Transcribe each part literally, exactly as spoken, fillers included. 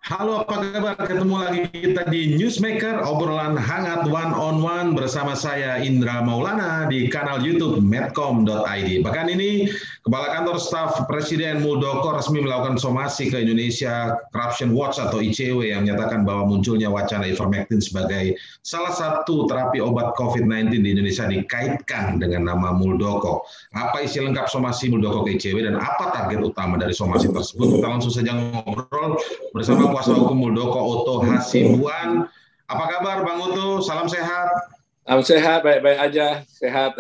Halo, apa kabar? Ketemu lagi kita di Newsmaker, obrolan hangat one on one bersama saya Indra Maulana di kanal YouTube medcom dot i d. Pekan ini, Kepala Kantor Staf Presiden Muldoko resmi melakukan somasi ke Indonesia Corruption Watch atau I C W yang menyatakan bahwa munculnya wacana ivermectin sebagai salah satu terapi obat covid sembilan belas di Indonesia dikaitkan dengan nama Muldoko. Apa isi lengkap somasi Muldoko ke I C W dan apa target utama dari somasi tersebut? Kita langsung saja ngobrol bersama kuasa hukum Muldoko, Otto Hasibuan. Apa kabar Bang Otto? Salam sehat. Salam sehat, baik-baik aja, sehat.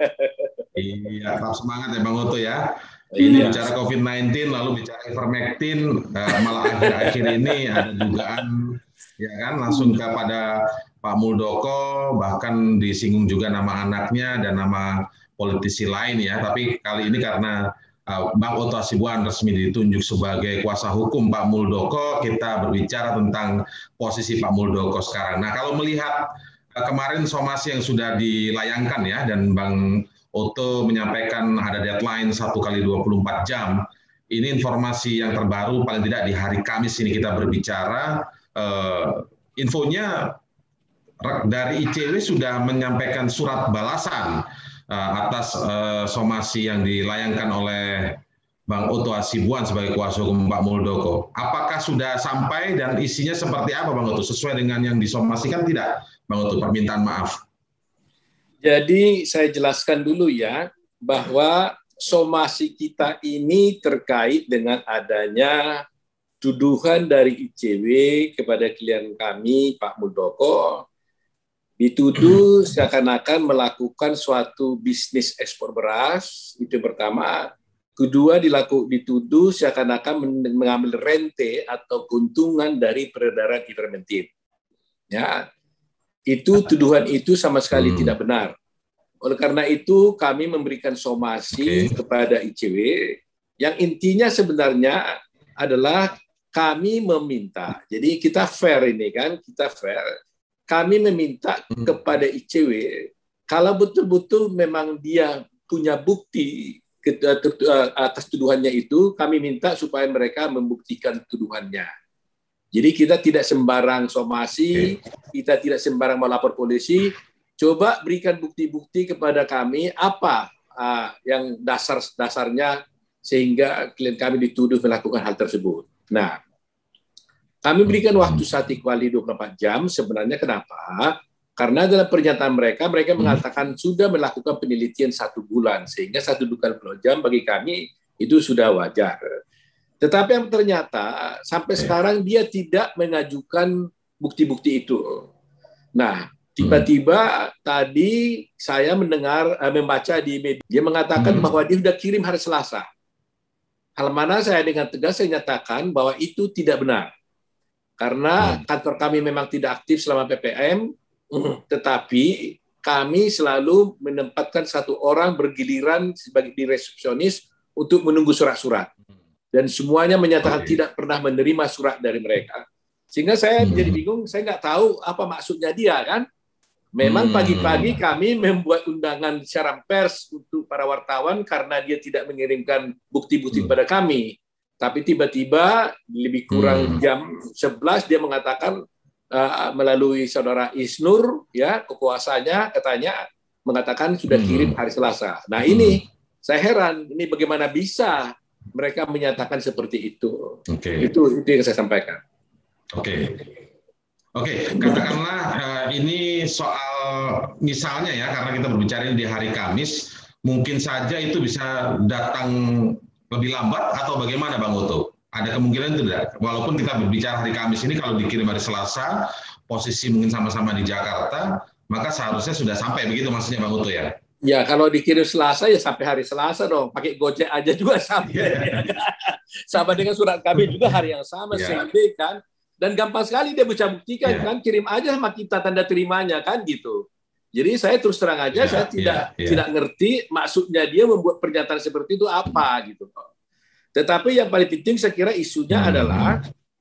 Iya, tetap semangat ya Bang Otto ya. Ini iya. Bicara covid sembilan belas, lalu bicara ivermectin, malah akhir-akhir ini ada dugaan, ya kan, langsung kepada Pak Muldoko, bahkan disinggung juga nama anaknya dan nama politisi lain ya. Tapi kali ini karena Bang Otto Hasibuan resmi ditunjuk sebagai kuasa hukum Pak Muldoko, kita berbicara tentang posisi Pak Muldoko sekarang. Nah, kalau melihat kemarin somasi yang sudah dilayangkan ya, dan Bang Otto menyampaikan ada deadline satu kali dua puluh empat jam, ini informasi yang terbaru paling tidak di hari Kamis ini kita berbicara, eh, infonya dari I C W sudah menyampaikan surat balasan atas uh, somasi yang dilayangkan oleh Bang Otto Hasibuan sebagai kuasa hukum Pak Muldoko. Apakah sudah sampai dan isinya seperti apa Bang Otto? Sesuai dengan yang disomasikan tidak Bang Otto? Permintaan maaf. Jadi saya jelaskan dulu ya, bahwa somasi kita ini terkait dengan adanya tuduhan dari I C W kepada klien kami Pak Muldoko, dituduh seakan-akan melakukan suatu bisnis ekspor beras, itu yang pertama. Kedua, dilaku, dituduh seakan-akan mengambil rente atau keuntungan dari peredaran ivermectin. Ya, itu tuduhan itu sama sekali hmm. tidak benar. Oleh karena itu, kami memberikan somasi okay. kepada I C W, yang intinya sebenarnya adalah kami meminta. Jadi kita fair ini kan, kita fair. Kami meminta kepada I C W, kalau betul-betul memang dia punya bukti atas tuduhannya itu, kami minta supaya mereka membuktikan tuduhannya. Jadi kita tidak sembarang somasi, kita tidak sembarang melapor polisi, coba berikan bukti-bukti kepada kami apa uh, yang dasar-dasarnya sehingga klien kami dituduh melakukan hal tersebut. Nah, kami berikan waktu satu kali dua puluh empat jam, sebenarnya kenapa? Karena dalam pernyataan mereka, mereka mengatakan sudah melakukan penelitian satu bulan, sehingga satu kali dua puluh jam bagi kami itu sudah wajar. Tetapi yang ternyata sampai sekarang dia tidak mengajukan bukti-bukti itu. Nah, tiba-tiba tadi saya mendengar, membaca di media, dia mengatakan bahwa dia sudah kirim hari Selasa. Hal mana saya dengan tegas saya nyatakan bahwa itu tidak benar. Karena kantor kami memang tidak aktif selama P P M, tetapi kami selalu menempatkan satu orang bergiliran sebagai di resepsionis untuk menunggu surat-surat. Dan semuanya menyatakan tidak pernah menerima surat dari mereka. Sehingga saya jadi bingung, saya nggak tahu apa maksudnya dia kan. Memang pagi-pagi kami membuat undangan siaran pers untuk para wartawan karena dia tidak mengirimkan bukti-bukti kepada kami. Tapi tiba-tiba lebih kurang hmm. jam sebelas dia mengatakan uh, melalui saudara Isnur ya kekuasaannya katanya mengatakan sudah kirim hari Selasa. Nah ini hmm. saya heran ini bagaimana bisa mereka menyatakan seperti itu. Okay. Itu itu yang saya sampaikan. Oke. Okay. Oke, okay. Katakanlah uh, ini soal misalnya ya karena kita berbicara di hari Kamis, mungkin saja itu bisa datang lebih lambat atau bagaimana Bang Otto? Ada kemungkinan tidak? Walaupun kita berbicara hari Kamis ini kalau dikirim hari Selasa, posisi mungkin sama-sama di Jakarta, maka seharusnya sudah sampai begitu maksudnya Bang Otto ya? Ya kalau dikirim Selasa ya sampai hari Selasa dong, pakai Gojek aja juga sampai. Yeah. Sama dengan surat kami juga hari yang sama, yeah. sehingga kan. Dan gampang sekali dia bisa buktikan yeah. kan, kirim aja sama kita tanda terimanya kan gitu. Jadi saya terus terang aja, yeah, saya tidak yeah, yeah. tidak ngerti maksudnya dia membuat pernyataan seperti itu apa gitu. Tetapi yang paling penting saya kira isunya hmm. adalah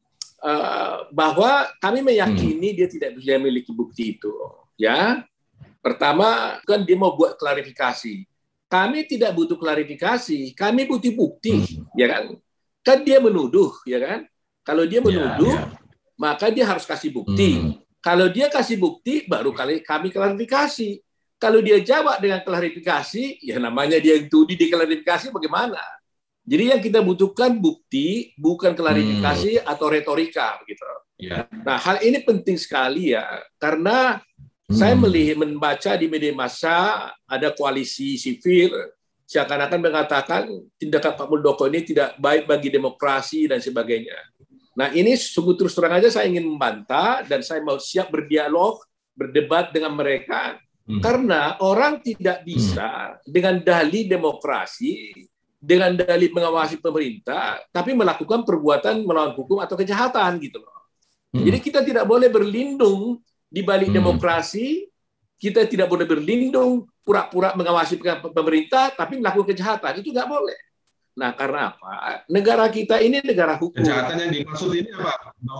uh, bahwa kami meyakini hmm. dia tidak bisa memiliki bukti itu. Ya, pertama kan dia mau buat klarifikasi. Kami tidak butuh klarifikasi, kami butuh bukti, hmm. ya kan? Kan dia menuduh, ya kan? Kalau dia menuduh, yeah, yeah. maka dia harus kasih bukti. Hmm. Kalau dia kasih bukti, baru kali kami klarifikasi. Kalau dia jawab dengan klarifikasi, ya namanya dia yang tuduh diklarifikasi bagaimana? Jadi yang kita butuhkan bukti, bukan klarifikasi hmm. atau retorika, begitu. Yeah. Nah, hal ini penting sekali ya, karena hmm. saya melihat membaca di media massa ada koalisi sivil seakan-akan mengatakan tindakan Pak Muldoko ini tidak baik bagi demokrasi dan sebagainya. Nah, ini sungguh terus terang aja saya ingin membantah dan saya mau siap berdialog, berdebat dengan mereka hmm. karena orang tidak bisa hmm. dengan dalih demokrasi, dengan dalih mengawasi pemerintah, tapi melakukan perbuatan melawan hukum atau kejahatan gitu loh. Hmm. Jadi kita tidak boleh berlindung di balik hmm. demokrasi, kita tidak boleh berlindung pura-pura mengawasi pemerintah, tapi melakukan kejahatan itu nggak boleh. Nah, karena apa? Negara kita ini negara hukum. Kejahatan yang dimaksud ini apa?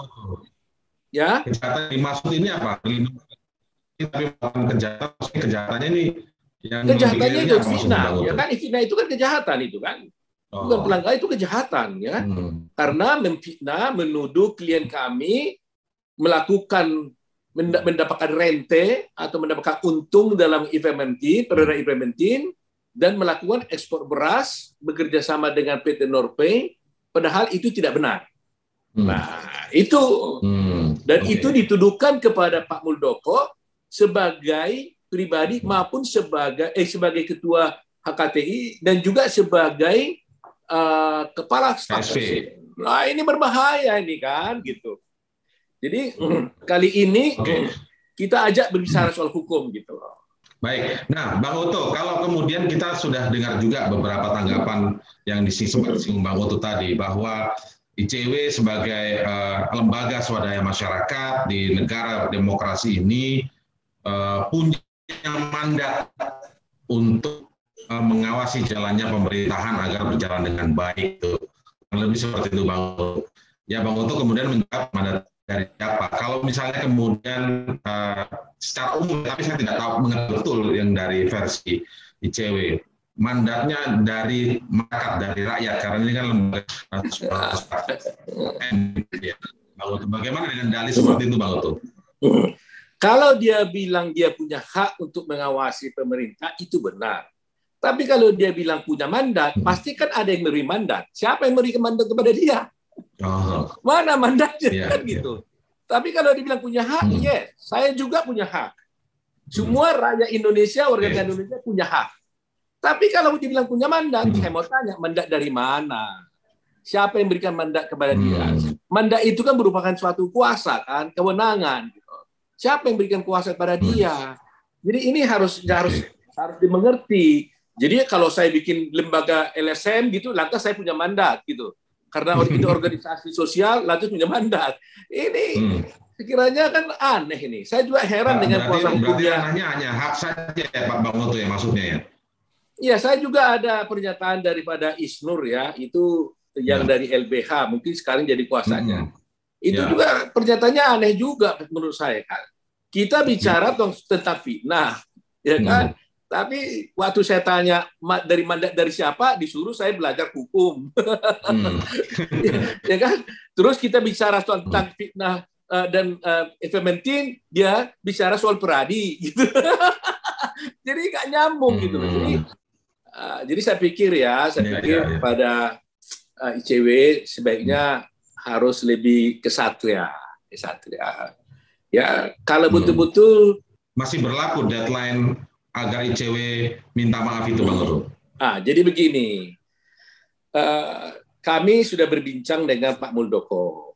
Ya? Kejahatan yang dimaksud ini apa? Tapi bukan kejahatan, kejahatannya ini yang kejahatannya itu fitnah, ya kan? Fitnah itu kan kejahatan itu kan. Oh. Bukan pelanggaran, itu kejahatan ya. Hmm. Karena memfitnah, menuduh klien kami melakukan mendapatkan rente atau mendapatkan untung dalam ivermectin, peredaran ivermectin, dan melakukan ekspor beras bekerja sama dengan P T Norpay, padahal itu tidak benar. Hmm. Nah, itu hmm. dan okay. itu dituduhkan kepada Pak Muldoko sebagai pribadi maupun sebagai eh sebagai ketua H K T I dan juga sebagai uh, kepala staf. Nah, ini berbahaya ini kan gitu. Jadi kali ini okay. kita ajak berbicara soal hukum gitu loh. Baik. Nah, Bang Oto, kalau kemudian kita sudah dengar juga beberapa tanggapan yang disinggung Bang Oto tadi bahwa I C W sebagai uh, lembaga swadaya masyarakat di negara demokrasi ini uh, punya mandat untuk uh, mengawasi jalannya pemerintahan agar berjalan dengan baik. Itu lebih seperti itu, Bang Oto. Ya, Bang Oto kemudian menjawab mandat dari siapa? Kalau misalnya kemudian uh, secara umum, tapi saya tidak tahu mengenai betul yang dari versi I C W, mandatnya dari masyarakat, dari rakyat, karena ini kan lembaga. Bagaimana dengan dalih seperti itu, Bang Oto? Kalau dia bilang dia punya hak untuk mengawasi pemerintah, itu benar. Tapi kalau dia bilang punya mandat, hmm. pasti kan ada yang memberi mandat. Siapa yang memberikan mandat kepada dia? Oh. Mana mandatnya yeah, kan yeah. gitu. Tapi kalau dibilang punya hak, hmm. yes, saya juga punya hak. Semua hmm. rakyat Indonesia, warga negara yes. Indonesia punya hak. Tapi kalau dibilang punya mandat, hmm. saya mau tanya mandat dari mana? Siapa yang berikan mandat kepada hmm. dia? Mandat itu kan merupakan suatu kuasa kan, kewenangan. Gitu. Siapa yang berikan kuasa kepada hmm. dia? Jadi ini harus okay. harus harus dimengerti. Jadi kalau saya bikin lembaga L S M gitu, lantas saya punya mandat gitu. Karena ini organisasi sosial, lantas punya mandat. Ini hmm. sekiranya kan aneh ini. Saya juga heran nah, dengan kuasa hukumnya. Berarti hanya hak saja ya Pak Bang Oto ya maksudnya ya? Iya, saya juga ada pernyataan daripada Isnur ya, itu yang ya. dari L B H, mungkin sekarang jadi kuasanya. Hmm. Itu ya. juga pernyataannya aneh juga menurut saya kan. Kita bicara hmm. tentang fitnah, ya kan? Hmm. Tapi waktu saya tanya dari mandat dari siapa, disuruh saya belajar hukum, hmm. ya kan? Terus kita bicara soal tentang fitnah uh, dan uh, ivermectin, dia bicara soal peradi, gitu. Jadi nggak nyambung hmm. gitu. Jadi, uh, jadi saya pikir ya, saya ya, pikir ya, ya. pada uh, I C W sebaiknya hmm. harus lebih kesatria, kesatria. Ya, kalau betul-betul hmm. masih berlaku deadline agar I C W minta maaf itu, Bang Oto. Ah, jadi begini, uh, kami sudah berbincang dengan Pak Muldoko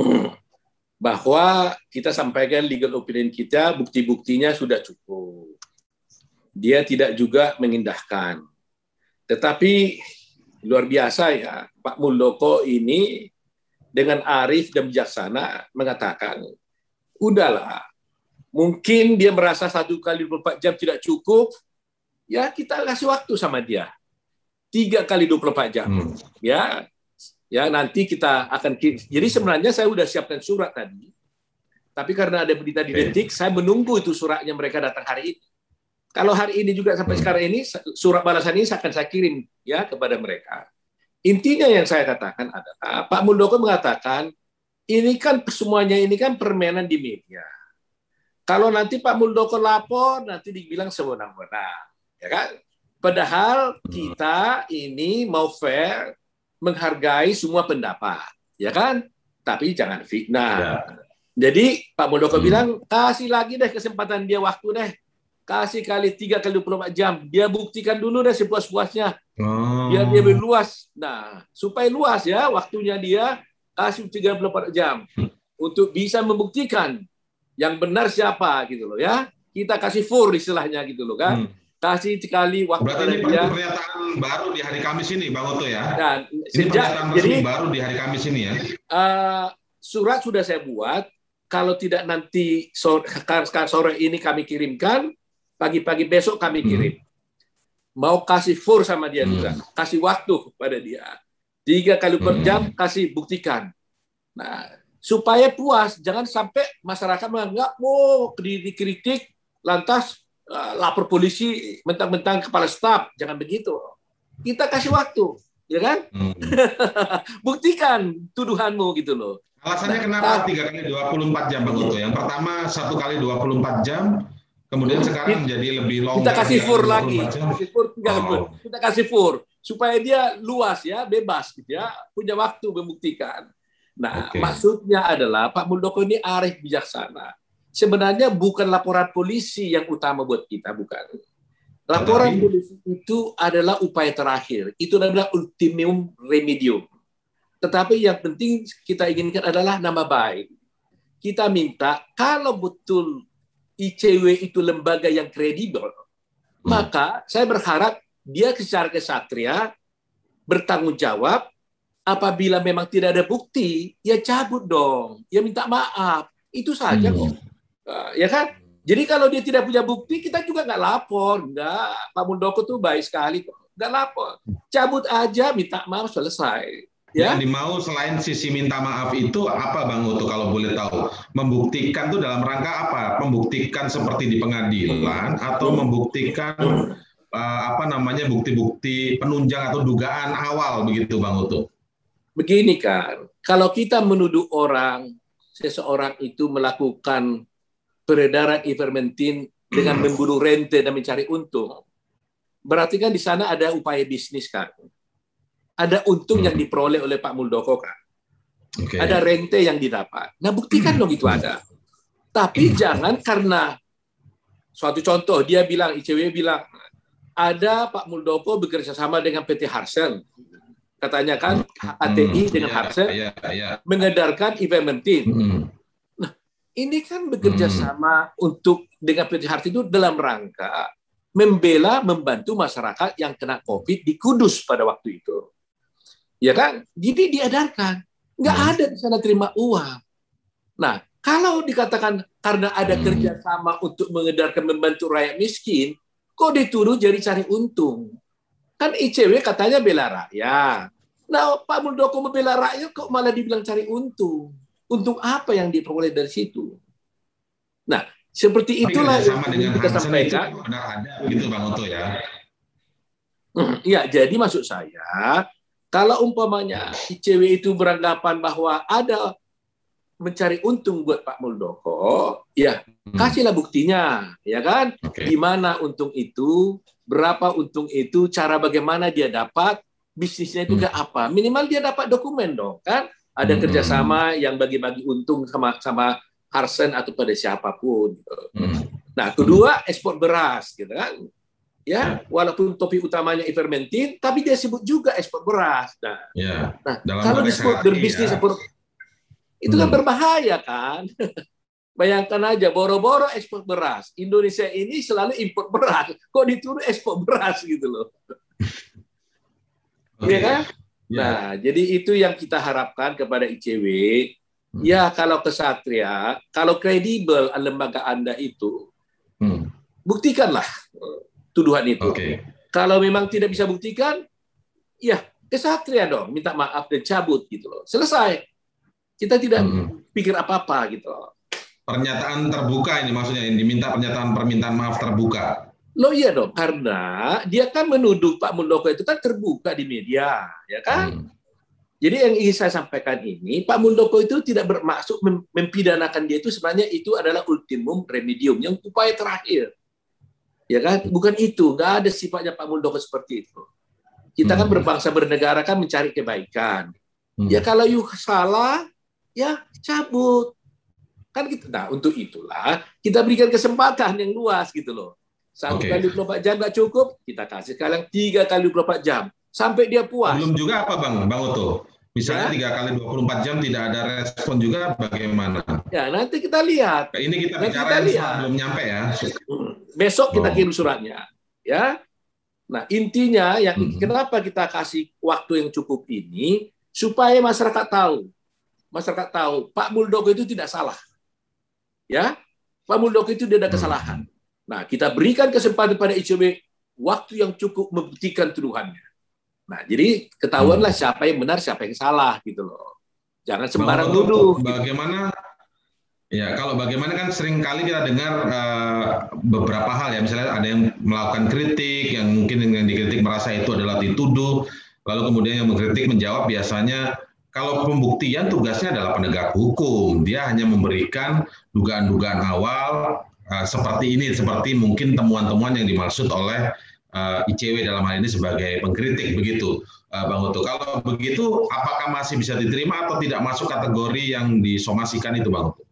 bahwa kita sampaikan legal opinion kita, bukti-buktinya sudah cukup. Dia tidak juga mengindahkan. Tetapi luar biasa ya, Pak Muldoko ini dengan arif dan bijaksana mengatakan, udahlah, mungkin dia merasa satu kali dua puluh empat jam tidak cukup, ya kita kasih waktu sama dia. Tiga kali dua puluh empat jam. Hmm. Ya, ya nanti kita akan... Jadi sebenarnya saya sudah siapkan surat tadi. Tapi karena ada berita di Detik, saya menunggu itu suratnya mereka datang hari ini. Kalau hari ini juga sampai hmm. sekarang ini, surat balasan ini akan saya kirim ya kepada mereka. Intinya yang saya katakan adalah, Pak Muldoko mengatakan, ini kan semuanya ini kan permainan di media. Kalau nanti Pak Muldoko lapor, nanti dibilang sewenang-wenang, ya kan? Padahal kita ini mau fair, menghargai semua pendapat, ya kan? Tapi jangan fitnah. Ya. Jadi Pak Muldoko hmm. bilang, kasih lagi deh kesempatan dia waktu deh. Kasih kali tiga kali dua puluh empat jam. Dia buktikan dulu deh sepuas-puasnya. Oh. Biar dia berluas. Nah, supaya luas ya waktunya dia, kasih tiga puluh empat jam. Untuk bisa membuktikan yang benar siapa gitu loh ya. Kita kasih for istilahnya gitu loh kan. Hmm. Kasih sekali waktu. Berarti ini dia. Pernyataan baru di hari Kamis ini Bang Oto ya. Dan ini sejak, pernyataan resmi jadi, baru di hari Kamis ini ya. Uh, surat sudah saya buat. Kalau tidak nanti sore, sore ini kami kirimkan, pagi-pagi besok kami kirim. Hmm. Mau kasih for sama dia hmm. juga. Kasih waktu pada dia. Tiga kali per jam, hmm. kasih buktikan. Nah, supaya puas. Jangan sampai masyarakat menganggap, oh, dikritik, lantas uh, lapor polisi, mentang-mentang kepala staf. Jangan begitu. Kita kasih waktu. Ya kan? Hmm. Buktikan tuduhanmu gitu loh. Alasannya kenapa tiga kali dua puluh empat jam Bang Oto? Yang pertama satu kali dua puluh empat jam, kemudian sekarang menjadi lebih long. Kita kasih fur lagi, kasih fur, oh. kita kasih fur supaya dia luas ya, bebas gitu ya, punya waktu membuktikan. Nah, okay. maksudnya adalah Pak Muldoko ini arif bijaksana. Sebenarnya bukan laporan polisi yang utama buat kita, bukan. Laporan Tetapi... polisi itu adalah upaya terakhir. Itu adalah ultimum remedium. Tetapi yang penting kita inginkan adalah nama baik. Kita minta kalau betul I C W itu lembaga yang kredibel, hmm. maka saya berharap dia secara kesatria bertanggung jawab. Apabila memang tidak ada bukti, ya cabut dong, ya minta maaf. Itu saja kok. Hmm. Uh, ya kan? Jadi kalau dia tidak punya bukti, kita juga nggak lapor. Nggak, Pak Muldoko tuh baik sekali kok. Nggak lapor. Cabut aja, minta maaf, selesai. Ya? Yang dimau selain sisi minta maaf itu apa Bang Oto kalau boleh tahu? Membuktikan tuh dalam rangka apa? Membuktikan seperti di pengadilan atau membuktikan uh, apa namanya bukti-bukti penunjang atau dugaan awal begitu Bang Oto? Begini kan, kalau kita menuduh orang, seseorang itu melakukan peredaran ivermectin dengan membunuh rente dan mencari untung, berarti kan di sana ada upaya bisnis kan. Ada untung yang diperoleh oleh Pak Muldoko kan. Okay. Ada rente yang didapat. Nah buktikan dong itu ada. Tapi jangan karena suatu contoh dia bilang, I C W bilang ada Pak Muldoko bekerja sama dengan P T Harsen. Katanya kan H T I dengan Harsen yeah, yeah, yeah. mengedarkan ivermectin. Mm. Nah ini kan bekerja sama mm. untuk dengan P T Harsen itu dalam rangka membela, membantu masyarakat yang kena COVID di Kudus pada waktu itu. Ya kan? Jadi diedarkan. Nggak hmm. ada di sana terima uang. Nah, kalau dikatakan karena ada hmm. kerjasama untuk mengedarkan membantu rakyat miskin, kok dituduh jadi cari untung? Kan I C W katanya bela rakyat. Nah, Pak Muldoko membela rakyat kok malah dibilang cari untung? Untung apa yang diperoleh dari situ? Nah, seperti itulah yang kita sampaikan. Ada gitu Bang Oto ya. Ya, jadi maksud saya kalau umpamanya I C W itu beranggapan bahwa ada mencari untung buat Pak Muldoko, ya kasihlah buktinya, ya kan? Okay. Di mana untung itu, berapa untung itu, cara bagaimana dia dapat, bisnisnya itu hmm. apa? Minimal dia dapat dokumen dong, kan? Ada hmm. kerjasama yang bagi-bagi untung sama sama Harsen atau pada siapapun. Gitu. Hmm. Nah, kedua ekspor beras, gitu kan? Ya, walaupun topik utamanya ivermectin, tapi dia sebut juga ekspor beras. Nah, ya, nah kalau disebut berbisnis ya. ekspor, itu hmm. kan berbahaya kan? Bayangkan aja, boro-boro ekspor beras. Indonesia ini selalu impor beras. Kok dituduh ekspor beras gitu loh? Iya okay. kan? Ya. Nah, jadi itu yang kita harapkan kepada I C W. Hmm. Ya, kalau kesatria, kalau kredibel lembaga Anda itu, hmm. buktikanlah tuduhan itu. Okay. Kalau memang tidak bisa buktikan, ya kesatria dong, minta maaf dan cabut gitu loh. Selesai. Kita tidak hmm. pikir apa-apa gitu loh. Pernyataan terbuka ini maksudnya, ini diminta pernyataan permintaan maaf terbuka. Loh iya dong, karena dia kan menuduh Pak Muldoko itu kan terbuka di media, ya kan? Hmm. Jadi yang ingin saya sampaikan ini, Pak Muldoko itu tidak bermaksud mempidanakan dia, itu sebenarnya itu adalah ultimum remedium, yang upaya terakhir. Ya kan? Bukan itu, nggak ada sifatnya Pak Muldoko seperti itu. Kita kan berbangsa bernegara kan mencari kebaikan. Hmm. Ya kalau you salah, ya cabut. Kan gitu. Nah, untuk itulah kita berikan kesempatan yang luas gitu loh. Satu okay. kali dua puluh empat jam nggak cukup, kita kasih kalian tiga kali dua puluh empat jam. Sampai dia puas. Belum juga apa Bang, Bang Oto? Misalnya tiga kali dua puluh empat jam tidak ada respon juga, bagaimana? Ya nanti kita lihat. Ini kita nanti bicara kita yang lihat. belum nyampe ya. Besok kita oh. kirim suratnya. Ya. Nah intinya yang hmm. kenapa kita kasih waktu yang cukup ini supaya masyarakat tahu, masyarakat tahu Pak Muldoko itu tidak salah. Ya, Pak Muldoko itu tidak ada kesalahan. Hmm. Nah kita berikan kesempatan pada I C W waktu yang cukup membuktikan tuduhannya. Nah, jadi ketahuanlah hmm. siapa yang benar, siapa yang salah gitu loh. Jangan sembarang nuduh. Bagaimana? Ya, kalau bagaimana kan sering kali kita dengar uh, beberapa hal ya, misalnya ada yang melakukan kritik, yang mungkin yang dikritik merasa itu adalah dituduh, lalu kemudian yang mengkritik menjawab biasanya kalau pembuktian tugasnya adalah penegak hukum, dia hanya memberikan dugaan-dugaan awal uh, seperti ini, seperti mungkin temuan-temuan yang dimaksud oleh Uh, I C W dalam hal ini sebagai pengkritik begitu, uh, Bang Oto. Kalau begitu, apakah masih bisa diterima atau tidak masuk kategori yang disomasikan itu, Bang Oto?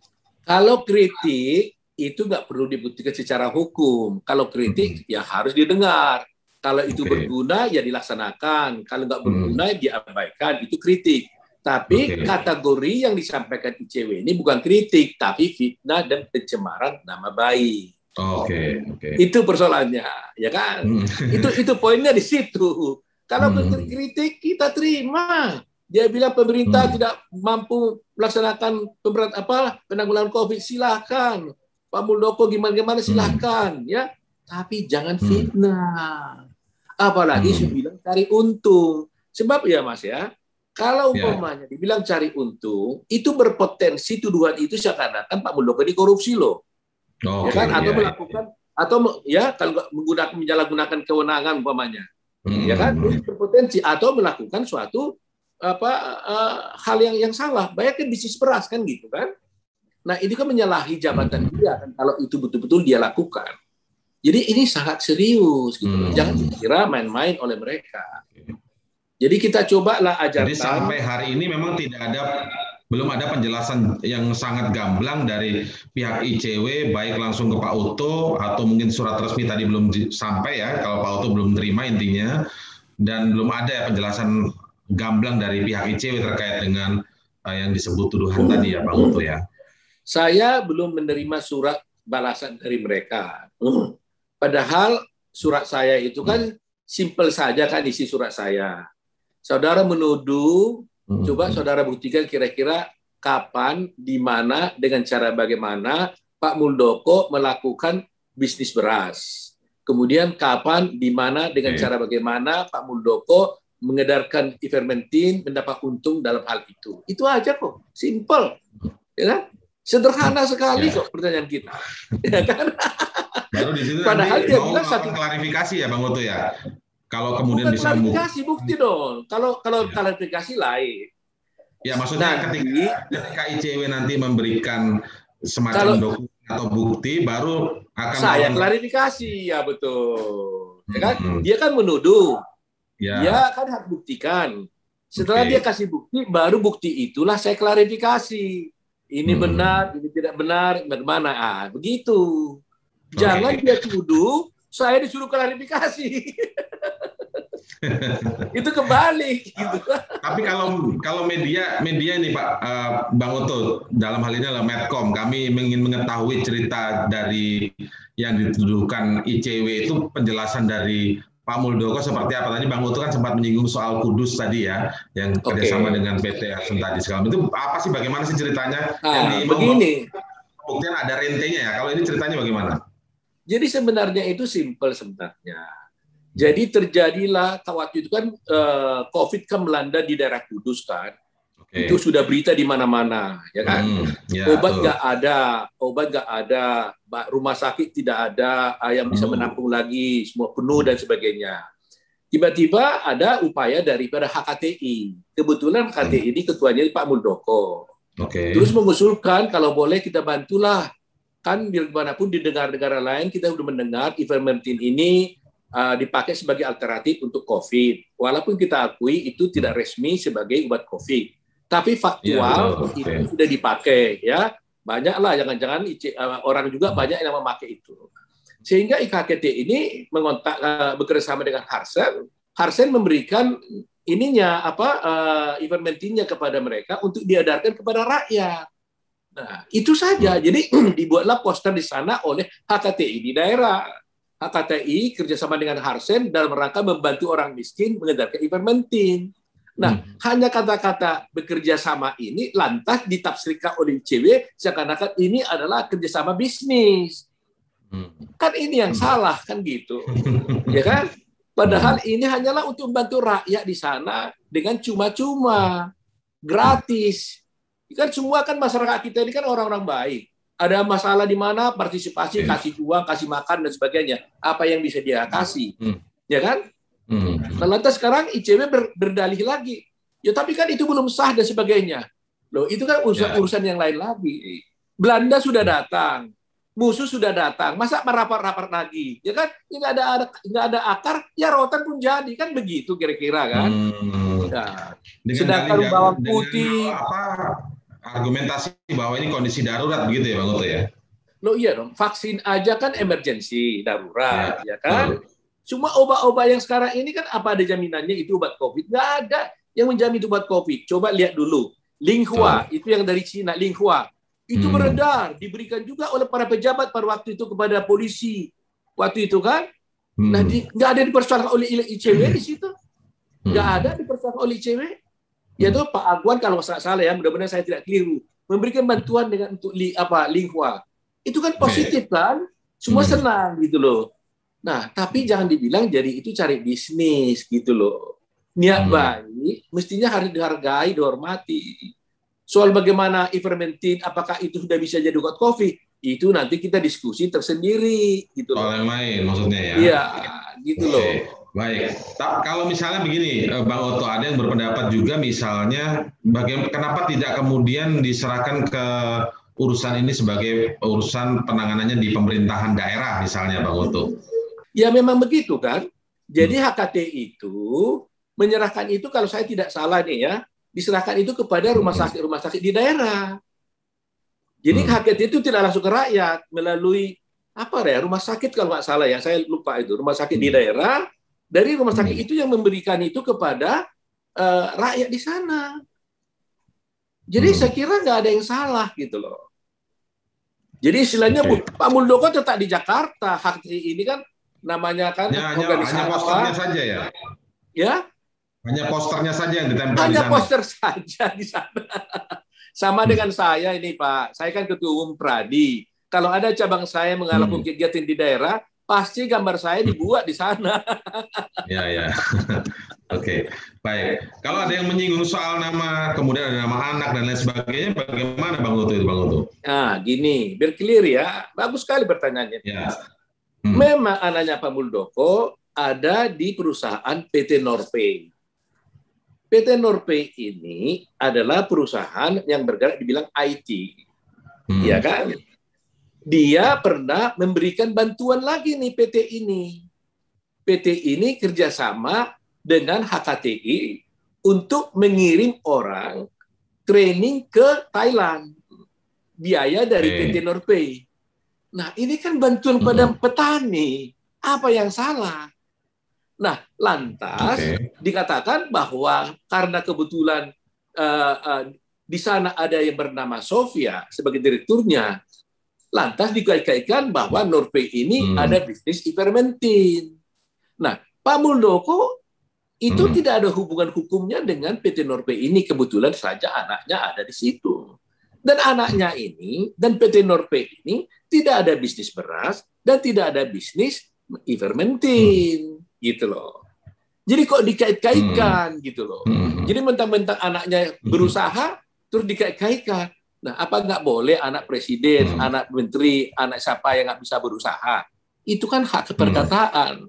Kalau kritik itu nggak perlu dibuktikan secara hukum. Kalau kritik hmm. ya harus didengar. Kalau itu okay. berguna ya dilaksanakan. Kalau nggak berguna hmm. diabaikan. Itu kritik. Tapi okay. kategori yang disampaikan I C W ini bukan kritik, tapi fitnah dan pencemaran nama baik. Oke, okay, oke. Okay. Itu persoalannya, ya kan? Hmm. Itu itu poinnya di situ. Kalau hmm. kritik kita terima. Dia bilang pemerintah hmm. tidak mampu melaksanakan pemberat apa penanggulangan COVID, silakan. Pak Muldoko gimana-gimana silakan, hmm. ya. Tapi jangan fitnah. Apalagi hmm. bilang cari untung. Sebab ya Mas ya, kalau umpamanya yeah. dibilang cari untung, itu berpotensi tuduhan itu seakan-akan Pak Muldoko ini korupsi loh. Okay, ya kan atau yeah, melakukan yeah. atau ya kalau menggunakan menyalahgunakan kewenangan umpamanya hmm. ya kan berpotensi atau melakukan suatu apa uh, hal yang yang salah. Bayangkan bisnis beras kan gitu kan. Nah ini kan menyalahi jabatan hmm. dia kan kalau itu betul-betul dia lakukan. Jadi ini sangat serius gitu. Hmm. Jangan dikira main-main oleh mereka. Jadi kita cobalah ajarkan. Jadi sampai hari ini memang tidak ada belum ada penjelasan yang sangat gamblang dari pihak I C W, baik langsung ke Pak Oto atau mungkin surat resmi tadi belum sampai ya, kalau Pak Oto belum terima intinya, dan belum ada ya penjelasan gamblang dari pihak I C W terkait dengan uh, yang disebut tuduhan hmm. tadi ya Pak Oto ya. Saya belum menerima surat balasan dari mereka. Hmm. Padahal surat saya itu kan hmm. simpel saja kan isi surat saya. Saudara menuduh, Hmm. coba saudara buktikan kira-kira kapan, di mana, dengan cara bagaimana Pak Muldoko melakukan bisnis beras. Kemudian kapan, di mana, dengan okay. cara bagaimana Pak Muldoko mengedarkan ivermectin mendapat untung dalam hal itu. Itu aja kok, simple, ya kan? Sederhana sekali yeah. kok pertanyaan kita, ya kan? Baru di situ padahal dia bilang satu klarifikasi ya Bang Oto ya. Kalau kemudian bukan bisa klarifikasi bukti dong. Kalau kalau ya. klarifikasi lain. Ya maksudnya nanti, ketika, ketika I C W nanti memberikan semacam kalau, dokumen atau bukti, baru akan saya klarifikasi ya betul. Ya kan? Hmm. Dia kan menuduh. Ya. Dia kan harus buktikan. Setelah okay. dia kasih bukti, baru bukti itulah saya klarifikasi. Ini hmm. benar, ini tidak benar, bagaimana? Ah, begitu. Jangan okay. dia tuduh, saya disuruh klarifikasi. Itu kembali gitu. Tapi kalau kalau media media ini Pak uh, Bang Oto, dalam hal ini adalah Medcom, kami ingin mengetahui cerita dari yang dituduhkan I C W itu, penjelasan dari Pak Muldoko seperti apa. Tadi Bang Oto kan sempat menyinggung soal Kudus tadi ya, yang okay. kerjasama dengan P T Asem tadi segala. Itu apa sih, bagaimana sih ceritanya? Ah, yang di, begini. Kemudian ada rentenya ya. Kalau ini ceritanya bagaimana? Jadi sebenarnya itu simpel sebenarnya. Jadi terjadilah waktu itu kan uh, COVID kan melanda di daerah Kudus kan, okay. itu sudah berita di mana-mana, ya kan. Hmm, ya, obat nggak ada, obat nggak ada, rumah sakit tidak ada yang bisa hmm. menampung lagi, semua penuh dan sebagainya. Tiba-tiba ada upaya daripada H K T I. Kebetulan H K T I ini ketuanya Pak Muldoko. Okay. Terus mengusulkan kalau boleh kita bantulah. Kan biar bagaimanapun di negara-negara lain kita sudah mendengar ivermectin ini uh, dipakai sebagai alternatif untuk COVID. Walaupun kita akui itu tidak resmi sebagai obat COVID. Tapi faktual ya, itu sudah dipakai. Ya, banyaklah, jangan-jangan uh, orang juga banyak yang memakai itu. Sehingga I K K T ini mengontak uh, bekerjasama dengan Harsen. Harsen memberikan ininya apa uh, ivermectinnya kepada mereka untuk diedarkan kepada rakyat. Nah, itu saja. Jadi dibuatlah poster di sana oleh H K T I di daerah. H K T I kerjasama dengan Harsen dalam rangka membantu orang miskin mengedarkan ivermectin. Nah, hmm. hanya kata-kata bekerja sama ini lantas ditafsirkan oleh I C W seakan-akan ini adalah kerjasama bisnis. Kan ini yang salah, kan gitu. Ya kan? Padahal ini hanyalah untuk membantu rakyat di sana dengan cuma-cuma, gratis. Kan semua kan masyarakat kita ini kan orang-orang baik. Ada masalah di mana partisipasi, kasih uang, kasih makan dan sebagainya. Apa yang bisa dia kasih. Ya kan? Nah, lantas sekarang I C W ber, berdalih lagi. Ya tapi kan itu belum sah dan sebagainya. Loh, itu kan urusan-urusan yang lain lagi. Belanda sudah datang. Musuh sudah datang, masa merapat-rapat lagi, ya kan? Nggak ada nggak ada akar, ya rotan pun jadi, kan begitu kira-kira kan? Hmm. Nah, sedangkan bawang putih, apa, argumentasi bahwa ini kondisi darurat begitu ya, Bang Oto ya? Loh iya dong, vaksin aja kan emergensi darurat, ya, ya kan? Hmm. Cuma obat-obat yang sekarang ini kan apa ada jaminannya itu obat COVID? Nggak ada yang menjamin itu obat COVID. Coba lihat dulu, Linghua hmm. itu yang dari Cina, Linghua. Itu hmm. beredar, diberikan juga oleh para pejabat pada waktu itu kepada polisi. Waktu itu kan, hmm. nah di, nggak ada dipersoalkan oleh I C W hmm. di situ. Nggak hmm. ada dipersoalkan oleh I C W. Yaitu Pak Agwan, kalau saya salah ya, mudah-mudahan saya tidak keliru, memberikan bantuan dengan untuk li, apa Linghua. Itu kan positif kan, semua hmm. senang gitu loh. Nah, tapi jangan dibilang jadi itu cari bisnis gitu loh. Niat hmm. baik, mestinya harus dihargai, dihormati. Soal bagaimana ivermectin, apakah itu sudah bisa jadi obat COVID, itu nanti kita diskusi tersendiri, gitu loh. Soal yang lain maksudnya ya? Iya, gitu loh. Baik. Kalau misalnya begini, Bang Oto, ada yang berpendapat juga misalnya, bagaimana kenapa tidak kemudian diserahkan ke urusan ini sebagai urusan penanganannya di pemerintahan daerah, misalnya, Bang Oto? Ya memang begitu kan. Jadi hmm. H K T itu menyerahkan itu, kalau saya tidak salah nih ya, diserahkan itu kepada rumah sakit-rumah sakit di daerah. Jadi hmm. H K T itu tidak langsung ke rakyat melalui apa ya rumah sakit kalau nggak salah ya, saya lupa itu rumah sakit hmm. di daerah. Dari rumah sakit hmm. itu yang memberikan itu kepada uh, rakyat di sana. Jadi hmm. saya kira nggak ada yang salah gitu loh. Jadi istilahnya okay. Pak Muldoko tetap di Jakarta. H K T ini kan namanya kan ya, organisasi hanya posternya apa? Saja ya. Ya. Hanya posternya saja yang ditempel Hanya di sana. poster saja di sana. Sama dengan saya ini Pak. Saya kan ketua umum Pradi. Kalau ada cabang saya mengalakukan hmm. kegiatan di daerah, pasti gambar saya dibuat di sana. Ya, ya. Oke, okay. Baik. Kalau ada yang menyinggung soal nama, kemudian ada nama anak dan lain sebagainya, bagaimana Bang Oto itu, Bang Oto? Nah, gini, biar clear ya. Bagus sekali pertanyaannya. Ya. Hmm. Memang anaknya Pak Muldoko ada di perusahaan P T Norpay. P T Norpay ini adalah perusahaan yang bergerak dibilang I T. Hmm. Ya kan? Dia pernah memberikan bantuan lagi nih P T ini. P T ini kerjasama dengan H K T I untuk mengirim orang training ke Thailand. Biaya dari hey. P T Norpay. Nah, ini kan bantuan pada hmm. petani. Apa yang salah? Nah, lantas okay. dikatakan bahwa karena kebetulan uh, uh, di sana ada yang bernama Sofia sebagai direkturnya, lantas dikait-kaitkan bahwa Norpay ini hmm. ada bisnis ivermectin. Nah, Pak Muldoko itu hmm. tidak ada hubungan hukumnya dengan P T Norpay ini, kebetulan saja anaknya ada di situ. Dan anaknya ini dan P T Norpay ini tidak ada bisnis beras dan tidak ada bisnis ivermectin. Hmm. Gitu loh. Jadi kok dikait-kaitkan hmm. gitu loh. Hmm. Jadi mentang-mentang anaknya berusaha terus dikait-kaitkan. Nah, apa nggak boleh anak presiden, hmm. anak menteri, anak siapa yang nggak bisa berusaha? Itu kan hak keperkataan. Hmm.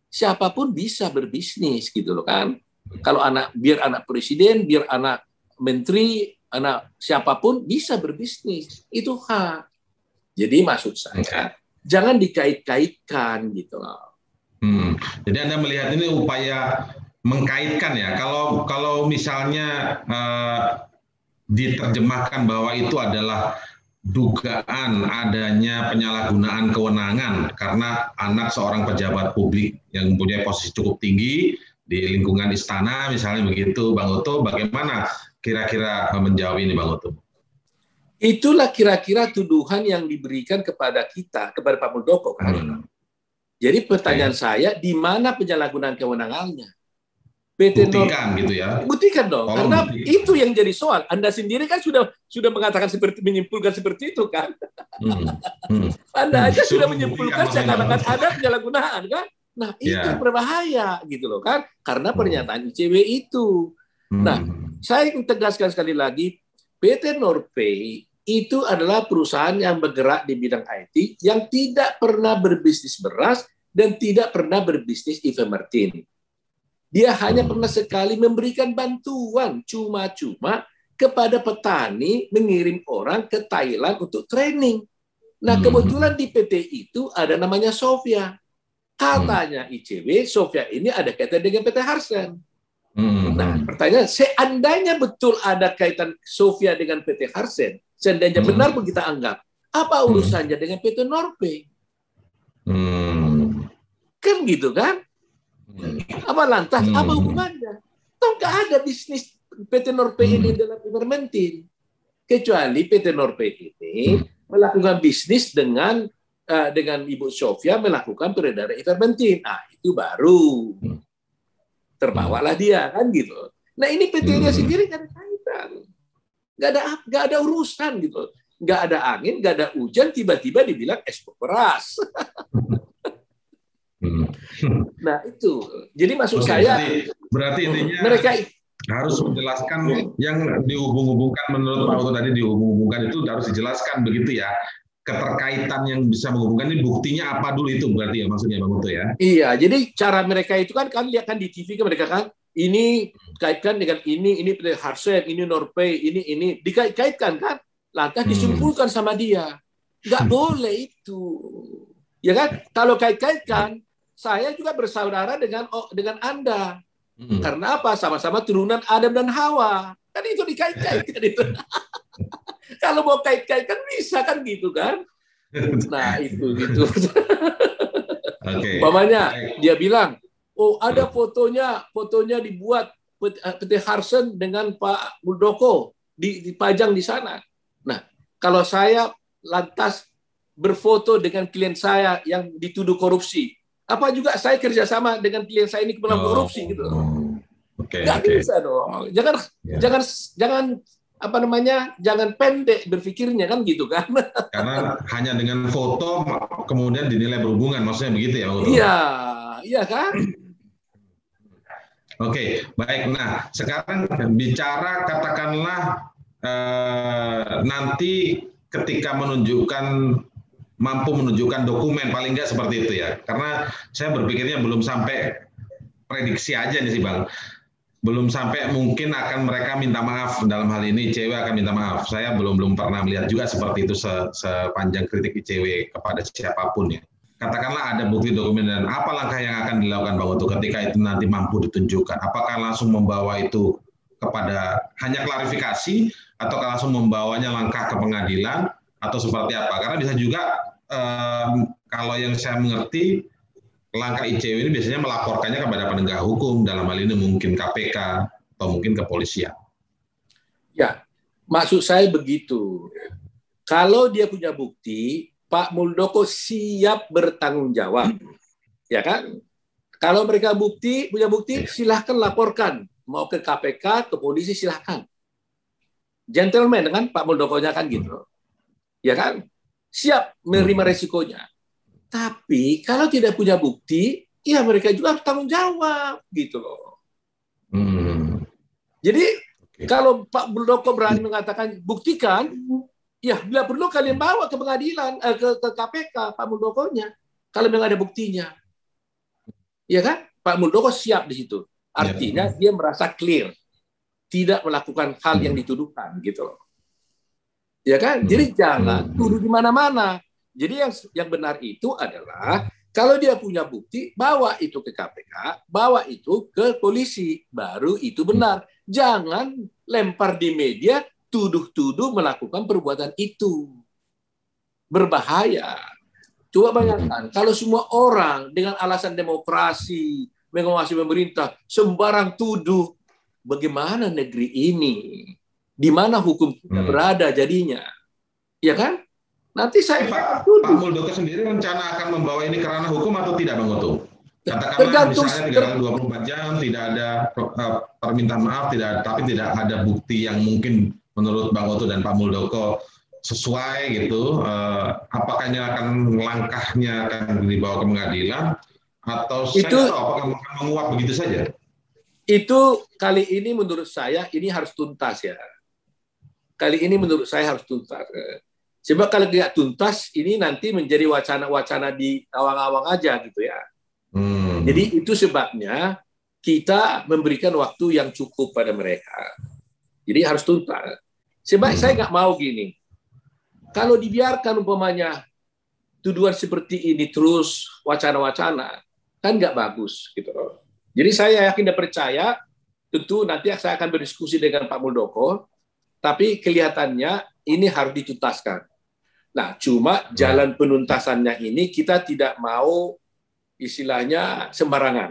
siapapun bisa berbisnis gitu loh kan. Kalau anak biar anak presiden, biar anak menteri, anak siapapun bisa berbisnis. Itu hak. Jadi maksud saya jangan dikait-kaitkan gitu loh. Hmm. Jadi Anda melihat ini upaya mengkaitkan ya. Kalau kalau misalnya eh, diterjemahkan bahwa itu adalah dugaan adanya penyalahgunaan kewenangan karena anak seorang pejabat publik yang mempunyai posisi cukup tinggi di lingkungan istana misalnya begitu, Bang Oto, bagaimana kira-kira menjawab ini, Bang Oto? Itulah kira-kira tuduhan yang diberikan kepada kita, kepada Pak Muldoko kan. Hmm. Jadi pertanyaan okay. saya, di mana penyalahgunaan kewenangannya? P T Buktikan Nor gitu ya. Buktikan dong, Tolong karena buktikan. Itu yang jadi soal. Anda sendiri kan sudah sudah mengatakan seperti menyimpulkan seperti itu kan. Hmm. Hmm. Anda aja hmm. sudah menyimpulkan seakan-akan ada penyalahgunaan kan. Nah, itu yeah. yang berbahaya gitu loh kan. Karena pernyataan I C W itu. Hmm. Nah, saya ingin tegaskan sekali lagi, P T Norpay itu adalah perusahaan yang bergerak di bidang I T yang tidak pernah berbisnis beras dan tidak pernah berbisnis ivermectin. Dia hanya pernah sekali memberikan bantuan cuma-cuma kepada petani mengirim orang ke Thailand untuk training. Nah, kebetulan di P T itu ada namanya Sofia. Katanya I C W, Sofia ini ada kaitan dengan P T Harsen. Nah, pertanyaan, seandainya betul ada kaitan Sofia dengan P T Harsen, seandainya benar pun kita anggap, apa urusannya dengan P T Norpay? Hmm. Kan gitu kan? Apa lantas, hmm. apa hubungannya? Toh nggak ada bisnis P T Norpay hmm. ini dalam ivermectin. Kecuali P T Norpay ini hmm. melakukan bisnis dengan uh, dengan Ibu Sofia melakukan peredaran ivermectin. Ah, itu baru. Hmm. Terbawalah dia, kan gitu. Nah, ini P T-nya hmm. sendiri nggak ada kaitan. Nggak ada, nggak ada urusan gitu. Nggak ada angin, nggak ada hujan, tiba-tiba dibilang ekspor beras. Nah itu, jadi maksud Oke, saya berarti, berarti intinya mereka harus menjelaskan yang dihubung-hubungkan menurut Pak Oto tadi dihubung-hubungkan itu harus dijelaskan begitu ya, keterkaitan yang bisa menghubungkan ini buktinya apa dulu itu berarti ya maksudnya Bang Oto ya? Iya, jadi cara mereka itu kan kan lihat kan di T V kan mereka kan ini kaitkan dengan ini ini P T Harsen, ini Norpay, ini ini dikait-kaitkan kan, lantas hmm. disimpulkan sama dia, nggak boleh itu, ya kan? Kalau kait-kaitkan saya juga bersaudara dengan oh, dengan Anda. Hmm. Karena apa? Sama-sama turunan Adam dan Hawa. Kan itu dikait-kaitkan itu. Kalau mau kait-kaitkan bisa kan gitu kan? Nah, itu gitu. Okay. Umpamanya dia bilang, "Oh, ada fotonya, fotonya dibuat P T Harsen dengan Pak Muldoko dipajang di sana." Nah, kalau saya lantas berfoto dengan klien saya yang dituduh korupsi, apa juga saya kerjasama dengan klien saya ini kebetulan oh, korupsi gitu. Okay, nggak okay. bisa dong. Jangan yeah. jangan jangan apa namanya? Jangan pendek berpikirnya kan gitu kan. Karena hanya dengan foto kemudian dinilai berhubungan, maksudnya begitu ya, Bang? Iya, iya kan? Oke, okay, baik. Nah, sekarang bicara katakanlah eh, nanti ketika menunjukkan mampu menunjukkan dokumen paling nggak seperti itu ya, karena saya berpikirnya belum sampai prediksi aja nih sih Bang, belum sampai mungkin akan mereka minta maaf dalam hal ini I C W akan minta maaf. Saya belum belum pernah melihat juga seperti itu se, sepanjang kritik I C W kepada siapapun ya. Katakanlah ada bukti dokumen dan apa langkah yang akan dilakukan Bang untuk ketika itu nanti mampu ditunjukkan? Apakah langsung membawa itu kepada hanya klarifikasi atau langsung membawanya langkah ke pengadilan? Atau seperti apa? Karena bisa juga eh, kalau yang saya mengerti langkah I C W ini biasanya melaporkannya kepada penegak hukum, dalam hal ini mungkin K P K atau mungkin kepolisian. Ya, maksud saya begitu. Kalau dia punya bukti, Pak Muldoko siap bertanggung jawab, ya kan? Kalau mereka bukti punya bukti, silahkan laporkan, mau ke K P K, ke polisi silahkan. Gentleman kan Pak Muldokonya kan gitu. Ya kan? Siap menerima resikonya. Tapi kalau tidak punya bukti, ya mereka juga harus tanggung jawab gitu loh. Hmm. Jadi okay. Kalau Pak Muldoko berani mengatakan buktikan, ya bila perlu kalian bawa ke pengadilan, eh, ke, ke K P K Pak Muldokonya kalau memang ada buktinya. Ya kan? Pak Muldoko siap di situ. Artinya dia merasa clear, tidak melakukan hal yang dituduhkan gitu loh. Ya kan? Jadi jangan tuduh di mana-mana. Jadi yang yang benar itu adalah kalau dia punya bukti, bawa itu ke K P K, bawa itu ke polisi, baru itu benar. Jangan lempar di media, tuduh-tuduh melakukan perbuatan itu. Berbahaya. Coba bayangkan, kalau semua orang dengan alasan demokrasi, mengawasi pemerintah, sembarang tuduh, bagaimana negeri ini? Di mana hukum kita berada jadinya? Ya kan? Nanti saya Pak, Pak Muldoko sendiri rencana akan membawa ini ke ranah hukum atau tidak, Bang Oto? Katakanlah tergantung, misalnya tiga kali dua puluh empat jam tidak ada uh, permintaan maaf, tidak, tapi tidak ada bukti yang mungkin menurut Bang Oto dan Pak Muldoko sesuai gitu. Uh, apakah ini akan langkahnya akan dibawa ke pengadilan atau itu, saya tahu apakah akan menguap begitu saja? Itu kali ini menurut saya ini harus tuntas ya. Kali ini menurut saya harus tuntas. Sebab kalau tidak tuntas ini nanti menjadi wacana-wacana di awang-awang aja gitu ya. Hmm. Jadi itu sebabnya kita memberikan waktu yang cukup pada mereka. Jadi harus tuntas. Sebab hmm. saya nggak mau gini. Kalau dibiarkan umpamanya tuduhan seperti ini terus wacana-wacana, kan nggak bagus gitu loh. Jadi saya yakin dan percaya, tentu nanti saya akan berdiskusi dengan Pak Muldoko, tapi kelihatannya ini harus dituntaskan. Nah, cuma jalan penuntasannya ini kita tidak mau istilahnya sembarangan.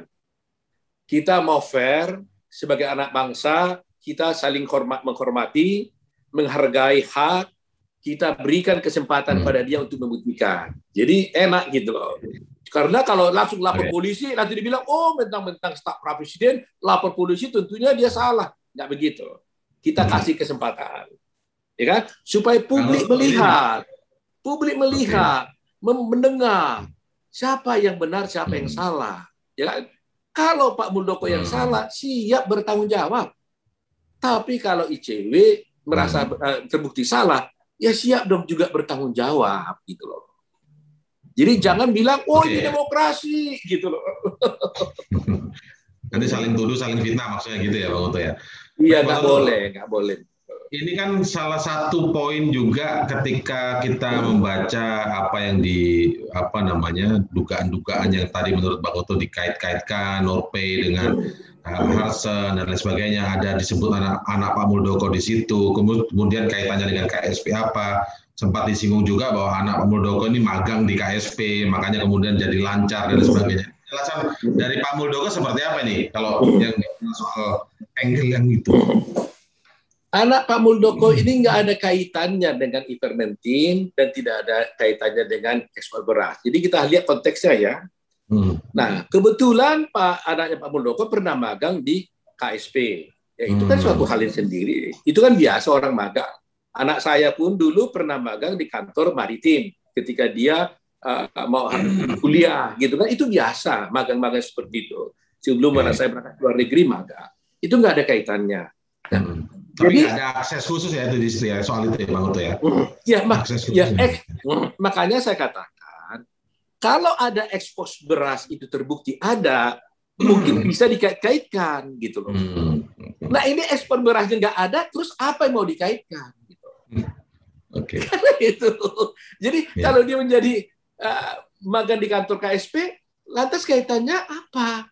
Kita mau fair sebagai anak bangsa, kita saling hormat menghormati, menghargai hak, kita berikan kesempatan pada dia untuk membuktikan. Jadi enak gitu loh. Karena kalau langsung lapor polisi, nanti dibilang, oh mentang-mentang staf presiden, lapor polisi tentunya dia salah. Nggak begitu. Kita kasih kesempatan. Ya kan? Supaya publik melihat. Publik melihat, mendengar siapa yang benar, siapa yang salah. Ya kan? Kalau Pak Muldoko yang salah, siap bertanggung jawab. Tapi kalau I C W merasa terbukti salah, ya siap dong juga bertanggung jawab gitu loh. Jadi jangan bilang, oh okay. Ini demokrasi gitu loh. Nanti saling tuduh, saling fitnah maksudnya gitu ya Bang Oto ya? Iya, nggak boleh, nggak boleh. Ini kan salah satu poin juga ketika kita membaca apa yang di apa namanya dugaan-dugaan yang tadi menurut Bang Oto dikait-kaitkan Norpay dengan Harsen dan lain sebagainya, ada disebut anak-anak Pak Muldoko di situ, kemudian kaitannya dengan K S P apa, sempat disinggung juga bahwa anak Pak Muldoko ini magang di K S P, makanya kemudian jadi lancar dan sebagainya. Jelasan dari Pak Muldoko seperti apa nih kalau yang soal angle yang itu? Anak Pak Muldoko ini nggak ada kaitannya dengan ivermectin dan tidak ada kaitannya dengan ekspor beras. Jadi kita lihat konteksnya ya. Hmm. Nah, kebetulan Pak anaknya Pak Muldoko pernah magang di K S P. Ya, itu kan suatu hal yang sendiri. Itu kan biasa orang magang. Anak saya pun dulu pernah magang di kantor maritim ketika dia uh, mau kuliah, gitu kan. Itu biasa magang-magang seperti itu. Sebelum okay. anak saya berangkat ke luar negeri magang, itu nggak ada kaitannya. Nah, hmm. Tapi jadi, ada akses khusus ya itu di ya, soal itu ya Bang Oto ya. Ya, mak ya eh, makanya saya katakan kalau ada ekspos beras itu terbukti ada, mungkin bisa dikait-kaitkan gitu loh. Hmm. Nah ini ekspor berasnya nggak ada, terus apa yang mau dikaitkan? Gitu. Oke. Okay. Itu. Jadi ya. Kalau dia menjadi uh, magang di kantor K S P, lantas kaitannya apa?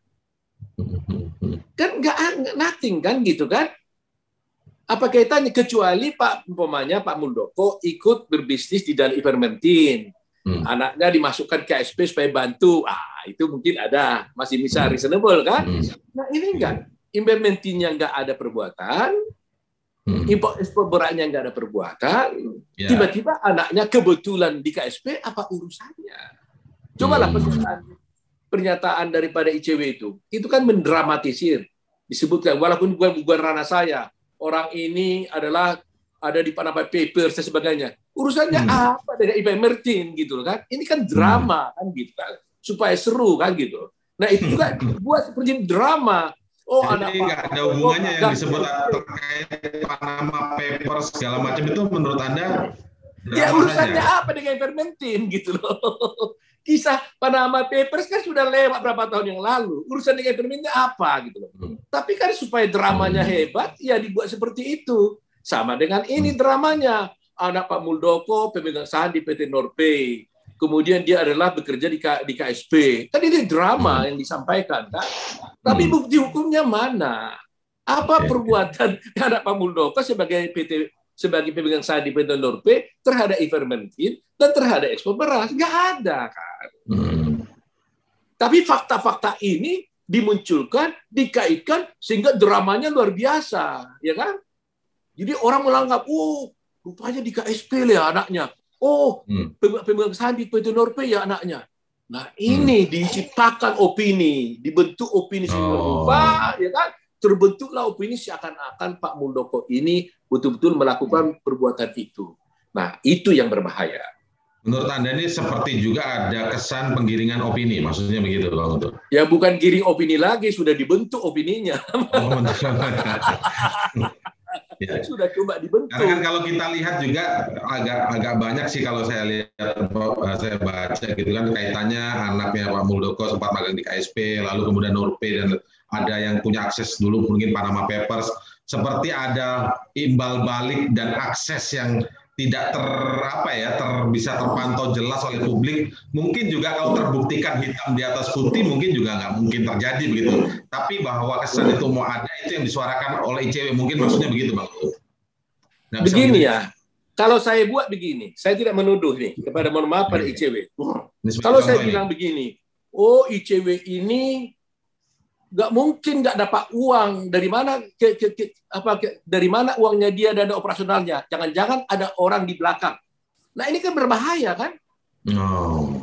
Kan nggak nothing kan gitu kan? Apa kaitannya kecuali Pak umpamanya Pak Muldoko ikut berbisnis di dalam ivermectin. Hmm. Anaknya dimasukkan ke K S P supaya bantu. Ah, itu mungkin ada, masih bisa reasonable kan? Hmm. Nah, ini enggak. Ivermectinnya enggak ada perbuatan. Hmm. Impor ekspor beratnya enggak ada perbuatan. Yeah. Tiba-tiba anaknya kebetulan di K S P, apa urusannya? Cobalah hmm. pernyataan pernyataan daripada I C W itu. Itu kan mendramatisir. Disebutkan walaupun bukan bukan ranah saya. Orang ini adalah ada di Panama Papers dan sebagainya. Urusannya hmm. apa dengan ivermectin gitu kan? Ini kan drama hmm. kan gitu kan. Supaya seru kan gitu. Nah, itu juga buat seperti drama. Oh, jadi nggak ada hubungannya yang disebut terkait Panama Papers segala macam itu menurut Anda? Ya urusannya saja? Apa dengan ivermectin gitu loh. kisah Panama Papers kan sudah lewat berapa tahun yang lalu. Urusan dengan ekonomi apa gitu loh. Tapi kan supaya dramanya hebat, ya dibuat seperti itu. Sama dengan ini dramanya. Anak Pak Muldoko pemegang saham di P T Norpay. Kemudian dia adalah bekerja di, K, di K S P. Kan ini drama yang disampaikan, kan? Tapi bukti hukumnya mana? Apa perbuatan anak Pak Muldoko sebagai P T sebagai pemegang saham di P T Norpay terhadap ivermectin dan terhadap ekspor beras? Nggak ada, kan? Hmm. Tapi fakta-fakta ini dimunculkan, dikaitkan sehingga dramanya luar biasa, ya kan? Jadi orang menganggap, oh, rupanya di K S P ya anaknya. Oh, hmm. pemegang saham di P T Norpay ya anaknya. Nah, ini hmm. diciptakan opini, dibentuk opini serupa, oh. ya kan? Terbentuklah opini seakan-akan Pak Muldoko ini betul-betul melakukan perbuatan itu. Nah, itu yang berbahaya. Menurut Anda ini seperti juga ada kesan penggiringan opini, maksudnya begitu, Bang Uto? Ya, bukan giring opini lagi, sudah dibentuk opininya. Oh, ya. Sudah coba dibentuk. Karena kan kalau kita lihat juga agak agak banyak sih kalau saya lihat, saya baca gitu kan kaitannya anaknya Pak Muldoko sempat magang di K S P, lalu kemudian Norpay dan ada yang punya akses dulu mungkin Panama Papers, seperti ada imbal balik dan akses yang tidak ter apa ya ter bisa terpantau jelas oleh publik. Mungkin juga kalau terbuktikan hitam di atas putih mungkin juga nggak mungkin terjadi begitu. Tapi bahwa kesan itu mau ada itu yang disuarakan oleh I C W, mungkin maksudnya begitu, Bang. Nah, begini ya, kalau saya buat begini, saya tidak menuduh nih kepada mohon maaf pada I C W. Kalau saya bilang begini, oh I C W ini nggak mungkin nggak dapat uang, dari mana ke, ke, ke, apa ke, dari mana uangnya dia dan operasionalnya, jangan-jangan ada orang di belakang. Nah ini kan berbahaya, kan? No.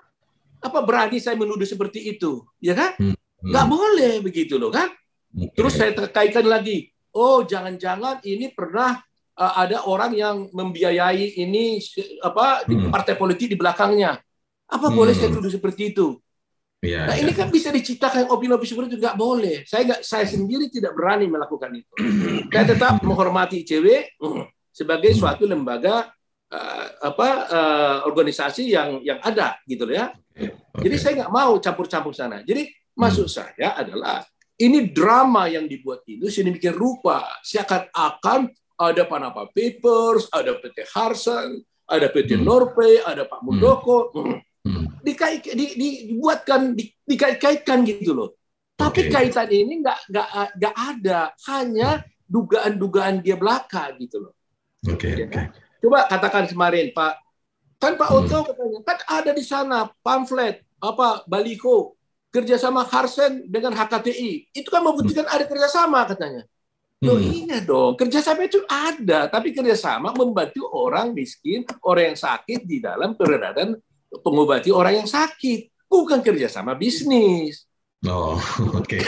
Apa berani saya menuduh seperti itu, ya kan? Nggak hmm. boleh begitu loh, kan? Okay. Terus saya terkaitkan lagi, oh jangan-jangan ini pernah uh, ada orang yang membiayai ini apa hmm. partai politik di belakangnya. Apa hmm. boleh saya tuduh seperti itu? Ya, nah ya. Ini kan bisa diciptakan opini-opini seperti itu, nggak boleh. Saya nggak, saya sendiri tidak berani melakukan itu. Saya tetap menghormati I C W sebagai suatu lembaga uh, apa uh, organisasi yang yang ada gitu ya. Okay. Jadi saya nggak mau campur-campur sana. Jadi maksud hmm. saya adalah ini drama yang dibuat itu sedemikian rupa seakan-akan ada Panama Papers, ada P T Harsan, ada P T hmm. Norpay, ada Pak Muldoko. Hmm. Hmm. Dikait, di, di, dibuatkan, di, dikait-kaitkan gitu loh. Tapi okay. kaitan ini nggak nggak nggak ada, hanya dugaan-dugaan dia belaka gitu loh. Oke. Okay, ya, okay. Coba katakan kemarin Pak, kan Pak Otto hmm. katanya kan ada di sana pamflet apa baliho kerjasama Harsen dengan H K T I, itu kan membuktikan hmm. ada kerjasama katanya. Loh hmm. iya dong, kerjasama itu ada, tapi kerjasama membantu orang miskin, orang yang sakit di dalam keberadaan pengobati orang yang sakit, bukan kerjasama bisnis. Oh, oke. Okay.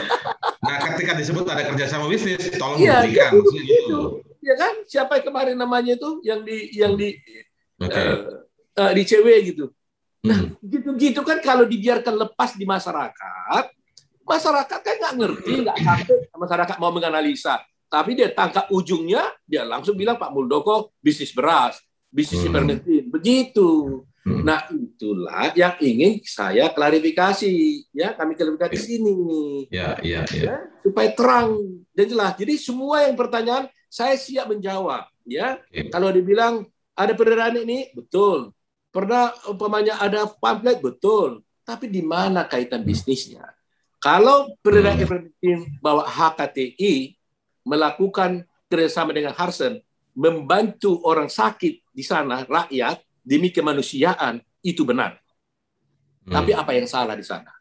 Nah, ketika disebut ada kerjasama bisnis, tolong ya, buktikan. Ya, gitu. Ya kan? Siapa yang kemarin namanya itu yang di yang di okay. uh, uh, di C W gitu. Nah, hmm. gitu-gitu kan kalau dibiarkan lepas di masyarakat, masyarakat kan nggak ngerti, nggak sampai masyarakat mau menganalisa. Tapi dia tangkap ujungnya, dia langsung bilang Pak Muldoko bisnis beras, bisnis ivermectin, hmm. begitu. Hmm. Nah, itulah yang ingin saya klarifikasi, ya kami klarifikasi di sini, ya, ya, ya. ya, supaya terang dan jelas. Jadi semua yang pertanyaan saya siap menjawab, ya. Ya. Kalau dibilang ada peredaran ini, betul. Pernah umpamanya ada pamflet, betul. Tapi di mana kaitan bisnisnya? Kalau peredaran ivermectin bahwa H K T I melakukan kerjasama dengan Harsen, membantu orang sakit di sana, rakyat, demi kemanusiaan, itu benar. Hmm. Tapi apa yang salah di sana?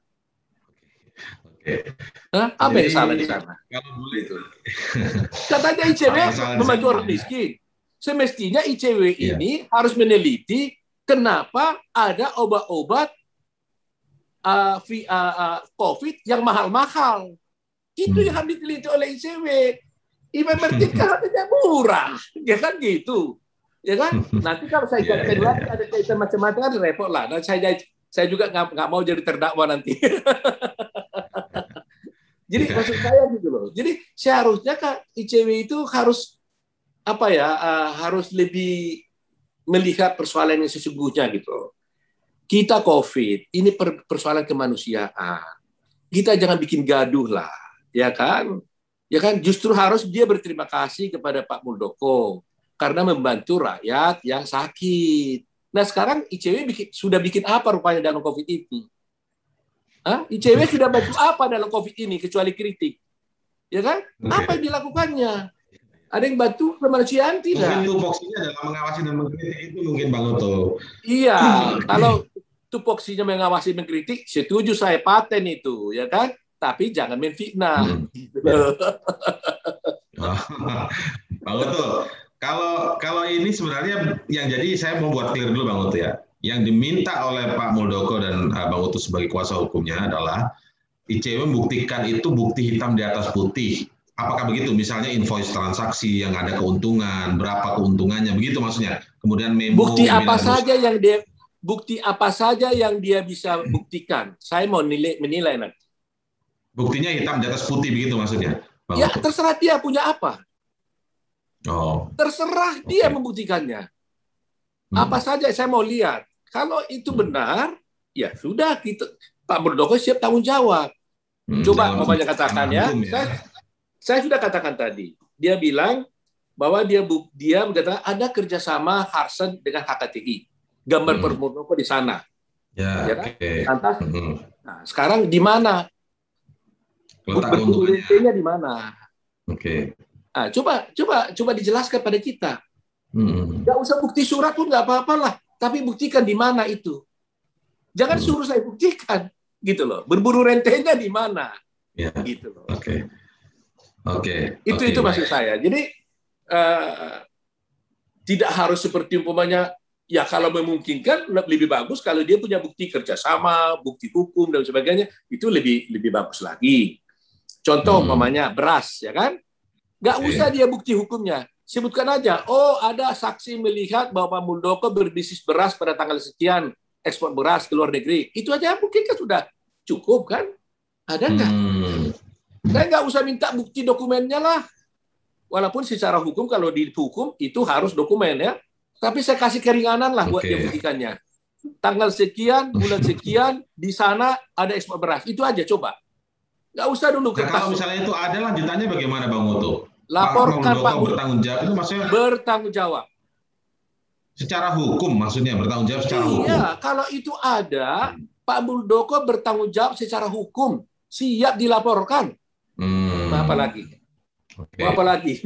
Oke. Hah? Apa Jadi, yang salah di sana? Kalau boleh itu. Katanya I C W membantu orang miskin. Semestinya I C W yeah. ini harus meneliti kenapa ada obat-obat uh, uh, uh, COVID yang mahal-mahal. Itu hmm. yang harus diteliti oleh I C W. Ivermectin kan harganya murah, ya kan gitu. Ya kan? Nanti kalau saya katakan lagi ada kaitan macam-macam kan repot lah. Dan saya saya juga nggak nggak mau jadi terdakwa nanti. Jadi maksud saya gitu loh. Jadi seharusnya kan I C W itu harus apa ya? Uh, harus lebih melihat persoalan yang sesungguhnya gitu. Kita COVID, ini persoalan kemanusiaan. Kita jangan bikin gaduh lah, ya kan? Ya kan, justru harus dia berterima kasih kepada Pak Muldoko karena membantu rakyat yang sakit. Nah sekarang I C W bikin, sudah bikin apa rupanya dalam COVID ini? Hah? I C W sudah bantu apa dalam COVID ini kecuali kritik? Ya kan? Apa yang dilakukannya? Ada yang bantu kemanusiaan tidak? Mungkin tupoksinya dalam mengawasi dan mengkritik itu mungkin Bang Oto. Iya, kalau tupoksinya mengawasi mengkritik, setuju saya paten itu, ya kan? Tapi jangan menfitnah. Hmm. Bang Oto, kalau kalau ini sebenarnya yang jadi saya mau buat clear dulu Bang Oto ya. Yang diminta oleh Pak Muldoko dan uh, Bang Oto sebagai kuasa hukumnya adalah I C W membuktikan itu bukti hitam di atas putih. Apakah begitu? Misalnya invoice transaksi yang ada keuntungan, berapa keuntungannya, begitu maksudnya. Kemudian memo. Bukti apa saja yang dia bukti apa saja yang dia bisa buktikan. Saya mau nilai, menilai nanti. Buktinya hitam di atas putih begitu maksudnya. Bang ya Oto. Terserah dia punya apa. Oh. Terserah dia okay. membuktikannya. Hmm. Apa saja saya mau lihat. Kalau itu benar, ya sudah kita Pak Muldoko siap tanggung jawab. Hmm, Coba mamanya katakan ya. ya. Saya, saya sudah katakan tadi. Dia bilang bahwa dia dia mengatakan ada kerjasama Harsen dengan H K T I. Gambar hmm. Pak Muldoko di sana. Ya, ya kan? Okay. Lantas, hmm. nah, sekarang di mana? Berkeuntungannya di mana? Oke. Okay. Nah, coba coba coba dijelaskan pada kita. Hmm. Nggak usah bukti surat pun nggak apa-apa lah. Tapi buktikan di mana itu. Jangan hmm. suruh saya buktikan, gitu loh. Berburu rentenya di mana, ya. Gitu loh. Oke, okay. oke. Okay. Itu okay. itu maksud saya. Jadi uh, tidak harus seperti umpamanya, ya kalau memungkinkan lebih bagus kalau dia punya bukti kerjasama, bukti hukum dan sebagainya, itu lebih lebih bagus lagi. Contoh hmm. umpamanya beras, ya kan? Nggak okay. usah dia bukti hukumnya. Sebutkan aja, oh ada saksi melihat bahwa Pak Muldoko berbisnis beras pada tanggal sekian, ekspor beras ke luar negeri. Itu aja mungkin kan sudah cukup kan? Ada nggak? Hmm. Saya nggak usah minta bukti dokumennya lah. Walaupun secara hukum kalau dihukum itu harus dokumen ya. Tapi saya kasih keringanan lah buat okay. dia buktikannya. Tanggal sekian, bulan sekian, di sana ada ekspor beras. Itu aja coba. Nggak usah dulu kertas. Nah, kalau misalnya itu ada lanjutannya bagaimana Bang Oto? Laporkan Pak Muldoko bertanggung jawab itu maksudnya bertanggung jawab secara hukum maksudnya bertanggung jawab secara iya, hukum. Iya, kalau itu ada Pak Muldoko bertanggung jawab secara hukum, siap dilaporkan. Hmm. Apa lagi? Okay. Apa lagi?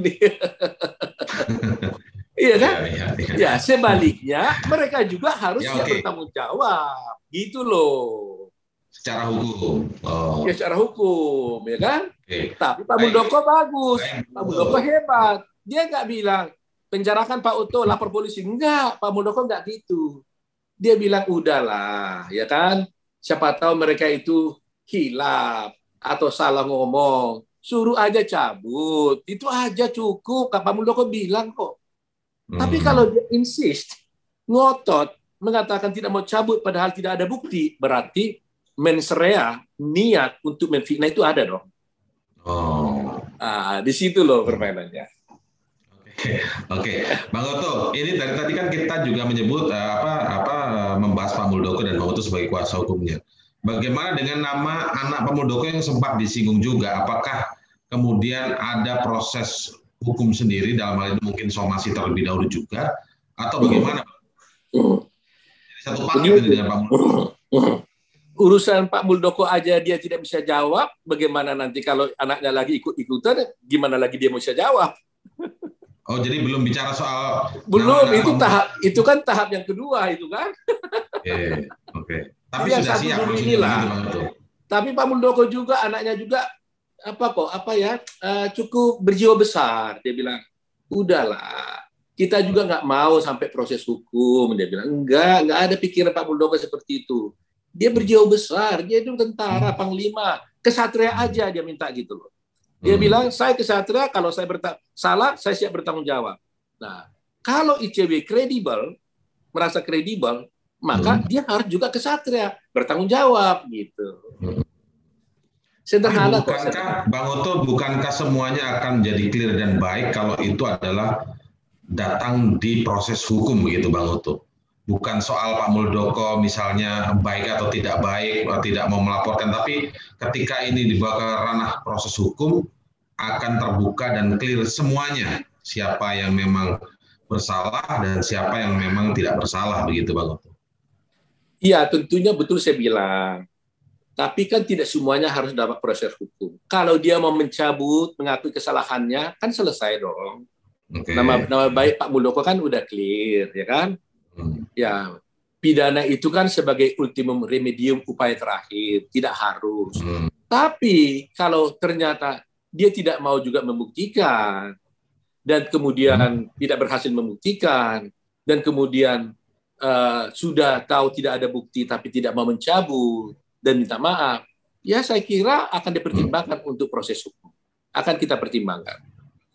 Iya kan? Ya, ya, ya. ya, sebaliknya mereka juga harus ya, siap okay. bertanggung jawab, gitu loh. Secara hukum. Oh. Ya secara hukum, ya kan? Okay. Tapi Pak Muldoko bagus, Baik. Pak Muldoko hebat. Dia nggak bilang penjarakan Pak Oto, lapor polisi. Enggak, Pak Muldoko nggak gitu. Dia bilang udahlah, ya kan? Siapa tahu mereka itu hilaf atau salah ngomong. Suruh aja cabut, itu aja cukup. Pak Muldoko bilang kok. Hmm. Tapi kalau dia insist, ngotot, mengatakan tidak mau cabut padahal tidak ada bukti, berarti mensrea niat untuk menfitnah itu ada dong. Oh, ah, di situ loh permainannya. Oke, oke, Bang Oto, ini dari tadi kan kita juga menyebut uh, apa apa membahas Pak Muldoko dan Bang Oto sebagai kuasa hukumnya. Bagaimana dengan nama anak Pak Muldoko yang sempat disinggung juga? Apakah kemudian ada proses hukum sendiri dalam hal ini mungkin somasi terlebih dahulu juga, atau bagaimana? Uh. Satu paket dengan Pak Muldoko. Uh. Urusan Pak Muldoko aja dia tidak bisa jawab, bagaimana nanti kalau anaknya lagi ikut-ikutan, gimana lagi dia bisa jawab? Oh, jadi belum bicara soal belum itu tahap itu kan tahap yang kedua itu kan? Oke, okay, oke. Okay. Tapi ya, sudah siap inilah. Gitu, tapi Pak Muldoko juga anaknya juga apa kok apa ya uh, cukup berjiwa besar. Dia bilang, udahlah, kita juga nggak mau sampai proses hukum. Dia bilang enggak, nggak ada pikiran Pak Muldoko seperti itu. Dia berjiwa besar, dia itu tentara, panglima, kesatria aja dia minta gitu loh. Dia hmm. bilang, saya kesatria, kalau saya berta- salah, saya siap bertanggung jawab. Nah, kalau I C W kredibel, merasa kredibel, maka hmm. dia harus juga kesatria, bertanggung jawab gitu. Hmm. Sederhana kok. Bukankah, Bang Oto, bukankah semuanya akan jadi clear dan baik kalau itu adalah datang di proses hukum begitu, Bang Oto? bukan soal Pak Muldoko misalnya baik atau tidak baik, atau tidak mau melaporkan, tapi ketika ini dibawa ke ranah proses hukum, akan terbuka dan clear semuanya, siapa yang memang bersalah dan siapa yang memang tidak bersalah, begitu Bang Oto. Iya, tentunya betul saya bilang. Tapi kan tidak semuanya harus dapat proses hukum. Kalau dia mau mencabut, mengakui kesalahannya, kan selesai dong. Okay. Nama, nama baik Pak Muldoko kan udah clear, ya kan? Hmm. Ya, pidana itu kan sebagai ultimum remedium, upaya terakhir, tidak harus. Hmm. Tapi kalau ternyata dia tidak mau juga membuktikan, dan kemudian hmm. tidak berhasil membuktikan, dan kemudian Uh, sudah tahu tidak ada bukti tapi tidak mau mencabut dan minta maaf, ya saya kira akan dipertimbangkan hmm. untuk proses hukum. Akan kita pertimbangkan.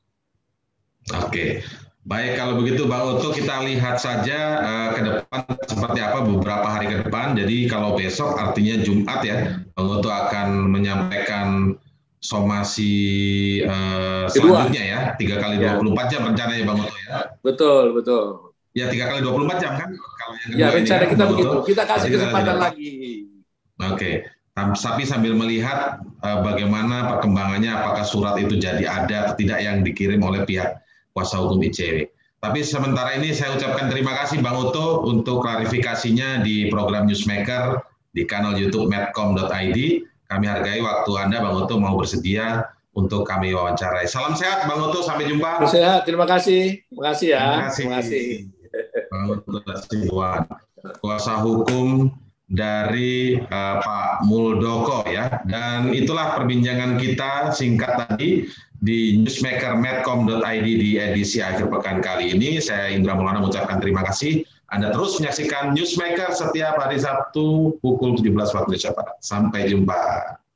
Oke, baik kalau begitu Bang Oto, kita lihat saja uh, ke depan seperti apa beberapa hari ke depan. Jadi kalau besok artinya Jumat ya, Bang Oto akan menyampaikan somasi uh, selanjutnya ya, tiga kali dua puluh empat jam rencananya Bang Oto ya. Betul, betul. Ya tiga kali dua puluh empat jam kan? Kalau yang ya rencana kita begitu. Kita kasih kesempatan lagi. Oke. Tapi sambil melihat uh, bagaimana perkembangannya, apakah surat itu jadi ada atau tidak yang dikirim oleh pihak kuasa hukum I C W. Tapi sementara ini saya ucapkan terima kasih Bang Oto untuk klarifikasinya di program Newsmaker di kanal YouTube medcom dot i d. Kami hargai waktu Anda Bang Oto mau bersedia untuk kami wawancarai. Salam sehat Bang Oto, sampai jumpa. Sehat, terima kasih. Terima kasih ya. Terima kasih. Terima kasih. Bang Oto Hasibuan, kuasa hukum dari uh, Pak Muldoko ya. Dan itulah perbincangan kita singkat tadi di Newsmaker medcom dot i d di edisi akhir pekan kali ini. Saya Indra Maulana mengucapkan terima kasih. Anda terus menyaksikan Newsmaker setiap hari Sabtu pukul tujuh belas waktu Indonesia Barat. Sampai jumpa.